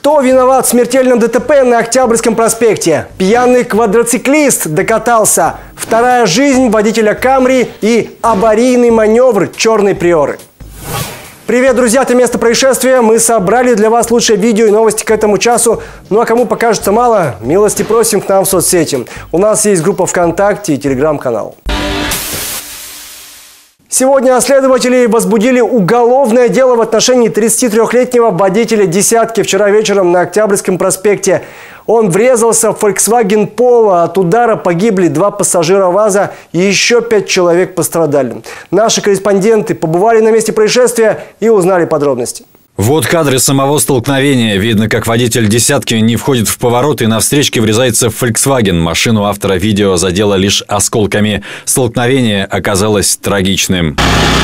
Кто виноват в смертельном ДТП на Октябрьском проспекте? Пьяный квадроциклист докатался. Вторая жизнь водителя Камри и аварийный маневр черной приоры. Привет, друзья! Это место происшествия. Мы собрали для вас лучшее видео и новости к этому часу. Ну а кому покажется мало, милости просим к нам в соцсети. У нас есть группа ВКонтакте и телеграм-канал. Сегодня следователи возбудили уголовное дело в отношении 33-летнего водителя «десятки» вчера вечером на Октябрьском проспекте. Он врезался в Volkswagen Polo. От удара погибли 2 пассажира ВАЗа и еще 5 человек пострадали. Наши корреспонденты побывали на месте происшествия и узнали подробности. Вот кадры самого столкновения. Видно, как водитель «десятки» не входит в поворот и на встречке врезается в Volkswagen. Машину автора видео задело лишь осколками. Столкновение оказалось трагичным.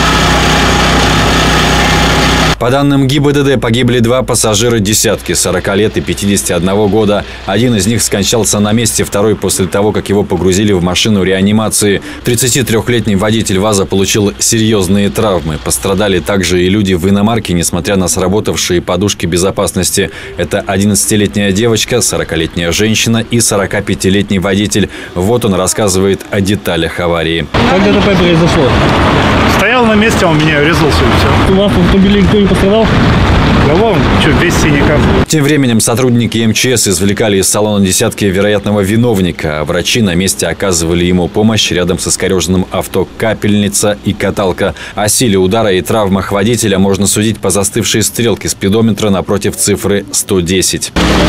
По данным ГИБДД, погибли 2 пассажира «десятки» 40 лет и 51 года. Один из них скончался на месте, второй после того, как его погрузили в машину реанимации. 33-летний водитель ВАЗа получил серьезные травмы. Пострадали также и люди в иномарке, несмотря на сработавшие подушки безопасности. Это 11-летняя девочка, 40-летняя женщина и 45-летний водитель. Вот он рассказывает о деталях аварии. Как ДТП произошло? Стоял на месте, он меня врезался и все. У вас в автомобиле никто не пострадал? Да вон, что, весь синяков. Тем временем сотрудники МЧС извлекали из салона «десятки» вероятного виновника. А врачи на месте оказывали ему помощь. Рядом с искореженным авто капельница и каталка. О силе удара и травмах водителя можно судить по застывшей стрелке спидометра напротив цифры 110.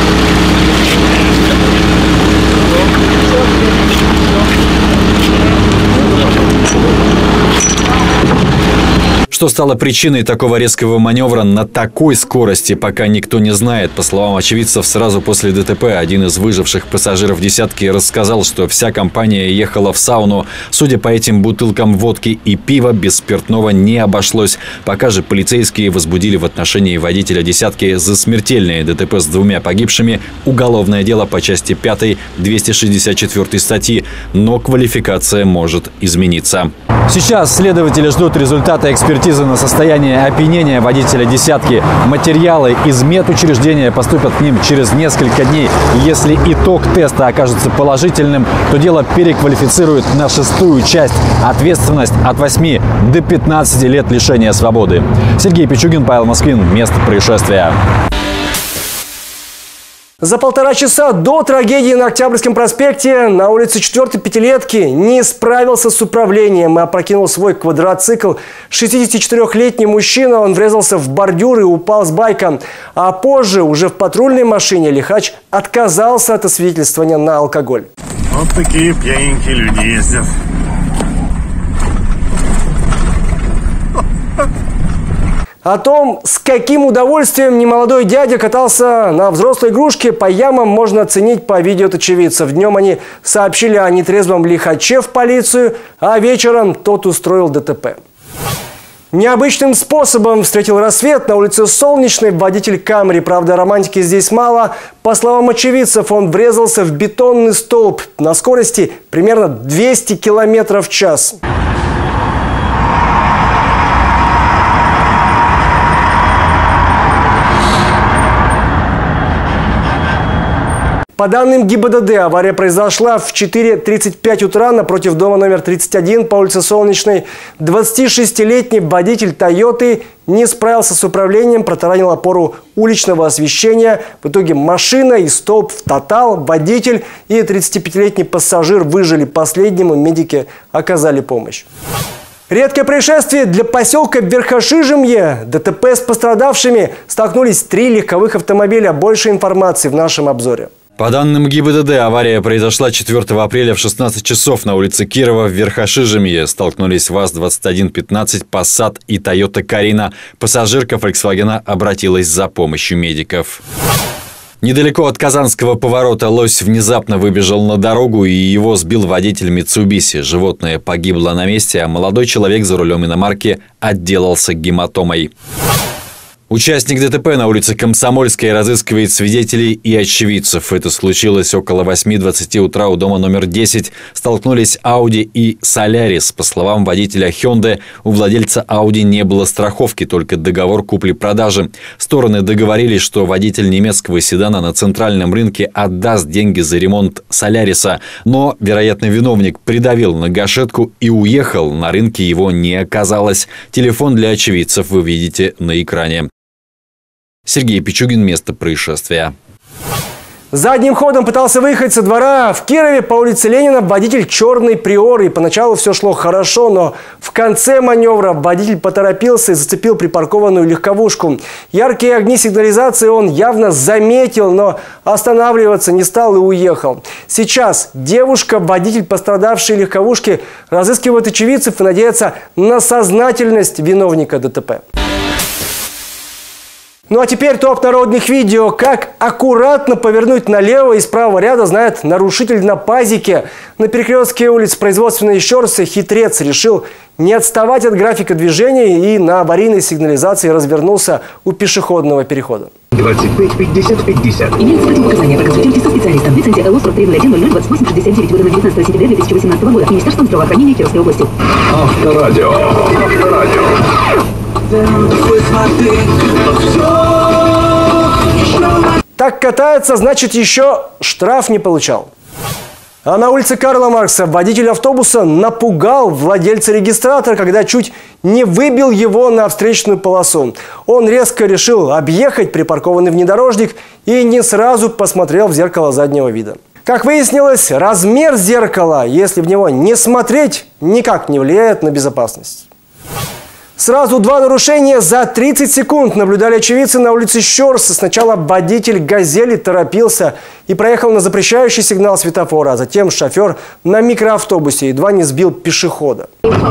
Что стало причиной такого резкого маневра на такой скорости, пока никто не знает. По словам очевидцев, сразу после ДТП один из выживших пассажиров «десятки» рассказал, что вся компания ехала в сауну. Судя по этим бутылкам водки и пива, без спиртного не обошлось. Пока же полицейские возбудили в отношении водителя «десятки» за смертельное ДТП с 2 погибшими уголовное дело по части 5 264 статьи. Но квалификация может измениться. Сейчас следователи ждут результата экспертизы на состояние опьянения водителя «десятки». Материалы из медучреждения поступят к ним через несколько дней. Если итог теста окажется положительным, то дело переквалифицируют на 6-ю часть. Ответственность от 8 до 15 лет лишения свободы. Сергей Пичугин, Павел Москвин. Место происшествия. За 1,5 часа до трагедии на Октябрьском проспекте на улице 4-й пятилетки не справился с управлением и опрокинул свой квадроцикл. 64-летний мужчина, он врезался в бордюр и упал с байка. А позже, уже в патрульной машине, лихач отказался от освидетельствования на алкоголь. Вот такие пьяненькие люди ездят. О том, с каким удовольствием немолодой дядя катался на взрослой игрушке, по ямам можно оценить по видео от очевидцев. Днем они сообщили о нетрезвом лихаче в полицию, а вечером тот устроил ДТП. Необычным способом встретил рассвет на улице Солнечной водитель Камри. Правда, романтики здесь мало. По словам очевидцев, он врезался в бетонный столб на скорости примерно 200 км в час. По данным ГИБДД, авария произошла в 4:35 утра напротив дома номер 31 по улице Солнечной. 26-летний водитель «Тойоты» не справился с управлением, протаранил опору уличного освещения. В итоге машина и столб в тотал. Водитель и 35-летний пассажир выжили. Последнему медики оказали помощь. Редкое происшествие для поселка Верхошижемье. ДТП с пострадавшими. Столкнулись 3 легковых автомобиля. Больше информации в нашем обзоре. По данным ГИБДД, авария произошла 4 апреля в 16 часов на улице Кирова в Верхошижемье. Столкнулись ВАЗ-2115, Passat и Toyota Carina. Пассажирка Volkswagen обратилась за помощью медиков. Недалеко от Казанского поворота лось внезапно выбежал на дорогу и его сбил водитель Mitsubishi. Животное погибло на месте, а молодой человек за рулем иномарки отделался гематомой. Участник ДТП на улице Комсомольской разыскивает свидетелей и очевидцев. Это случилось около 8:20 утра у дома номер 10. Столкнулись Audi и Solaris. По словам водителя Hyundai, у владельца Audi не было страховки, только договор купли-продажи. Стороны договорились, что водитель немецкого седана на центральном рынке отдаст деньги за ремонт Solaris. Но, вероятно, виновник придавил на гашетку и уехал. На рынке его не оказалось. Телефон для очевидцев вы видите на экране. Сергей Пичугин, место происшествия. Задним ходом пытался выехать со двора. В Кирове по улице Ленина водитель черной Приоры. Поначалу все шло хорошо, но в конце маневра водитель поторопился и зацепил припаркованную легковушку. Яркие огни сигнализации он явно заметил, но останавливаться не стал и уехал. Сейчас девушка, водитель пострадавшей легковушки, разыскивает очевидцев и надеется на сознательность виновника ДТП. Ну а теперь топ народных видео. Как аккуратно повернуть налево из правого ряда знает нарушитель на пазике. На перекрестке улиц Производственной и Щорса хитрец решил не отставать от графика движения и на аварийной сигнализации развернулся у пешеходного перехода. 25-50-50. Имеются противопоказания. Проконсультируйтесь со специалистом. Лицензия ЛО 4301-00-28-69, выдана 19 сентября 2018 года. Министерством здравоохранения Кировской области. Авторадио. Так катается, значит, еще штраф не получал. А на улице Карла Маркса водитель автобуса напугал владельца регистратора, когда чуть не выбил его на встречную полосу. Он резко решил объехать припаркованный внедорожник и не сразу посмотрел в зеркало заднего вида. Как выяснилось, размер зеркала, если в него не смотреть, никак не влияет на безопасность. Сразу два нарушения за 30 секунд наблюдали очевидцы на улице Щорса. Сначала водитель «Газели» торопился и проехал на запрещающий сигнал светофора, а затем шофер на микроавтобусе едва не сбил пешехода.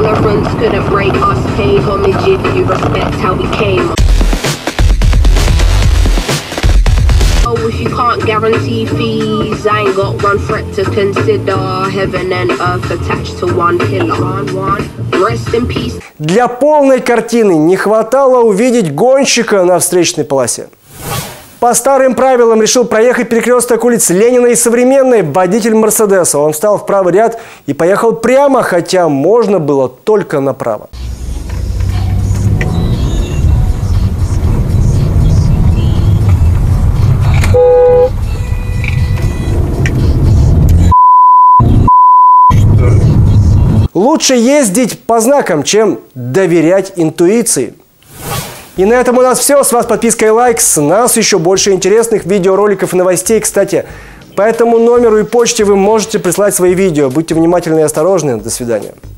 If you can't guarantee fees, I ain't got one threat to consider. Heaven and earth attached to one pillar. Rest in peace. Для полной картины не хватало увидеть гонщика на встречной полосе. По старым правилам решил проехать перекресток улиц Ленина и Современной водитель Мерседеса. Он встал в правый ряд и поехал прямо, хотя можно было только направо. Лучше ездить по знакам, чем доверять интуиции. И на этом у нас все. С вас подписка и лайк. С нас еще больше интересных видеороликов и новостей. Кстати, по этому номеру и почте вы можете прислать свои видео. Будьте внимательны и осторожны. До свидания.